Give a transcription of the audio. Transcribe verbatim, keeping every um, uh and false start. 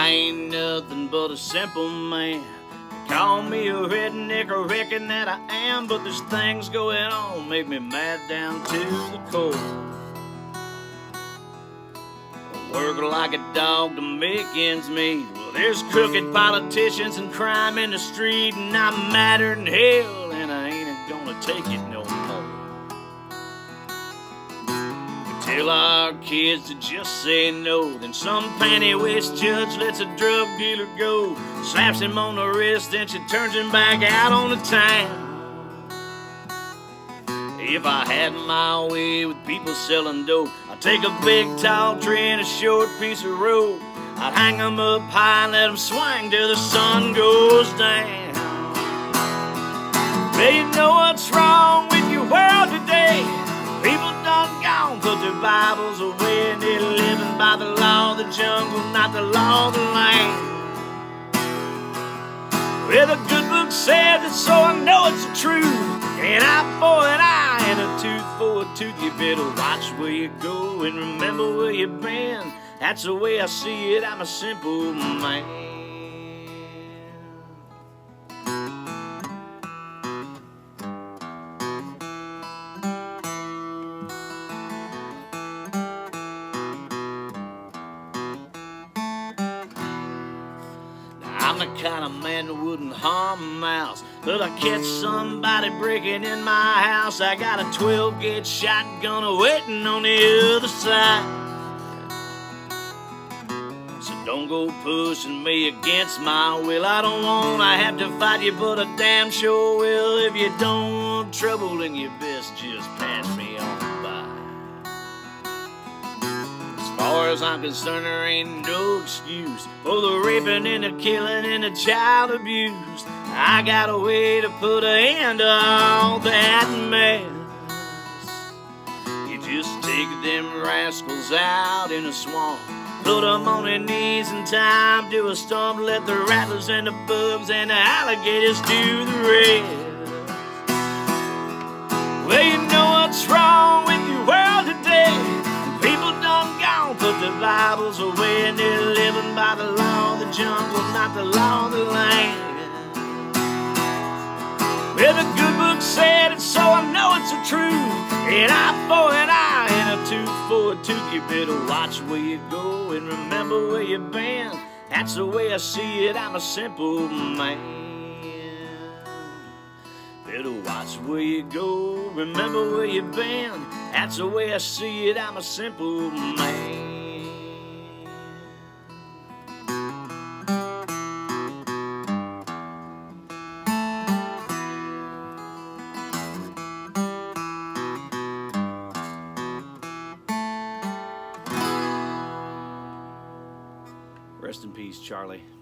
I ain't nothing but a simple man. They call me a redneck, I reckon that I am, but there's things going on make me mad down to the core. I work like a dog to make ends meet. Well, there's crooked politicians and crime in the street, and I'm madder than hell, and I ain't gonna take it no more. Tell our kids to just say no, then some panty-waist judge lets a drug dealer go, slaps him on the wrist, then she turns him back out on the town. If I had my way with people selling dope, I'd take a big tall tree and a short piece of rope. I'd hang them up high and let them swing till the sun goes down. Well, you know what's wrong with your world today? People done gone, put their Bibles away, and they're living by the law of the jungle, not the law of the land. Well, the good book says it, so I know it's the truth. An eye for an eye and a tooth for a tooth. You better watch where you go and remember where you've been. That's the way I see it, I'm a simple man. I'm the kind of man that wouldn't harm a mouse, but I catch somebody breaking in my house, I got a twelve gauge shotgun waiting on the other side. So don't go pushing me against my will. I don't want to have to fight you, but I damn sure will. If you don't want trouble, then you best just pass me on by. As far as I'm concerned, there ain't no excuse for the raping and the killing and the child abuse. I got a way to put an end to all that mess. You just take them rascals out in the swamp, put them on their knees in time to a stump, let the rattlers and the bugs and the alligators do the rest. Well, you know what's wrong with your world today? People done gone, put their Bibles away, and they're living by the law of the jungle, not the law of the land. Well, the good book said it, so I know it's the truth. An eye for an eye and a tooth for a tooth. You better watch where you go and remember where you've been. That's the way I see it, I'm a simple man. Better watch where you go, remember where you've been. That's the way I see it, I'm a simple man. Rest in peace, Charlie.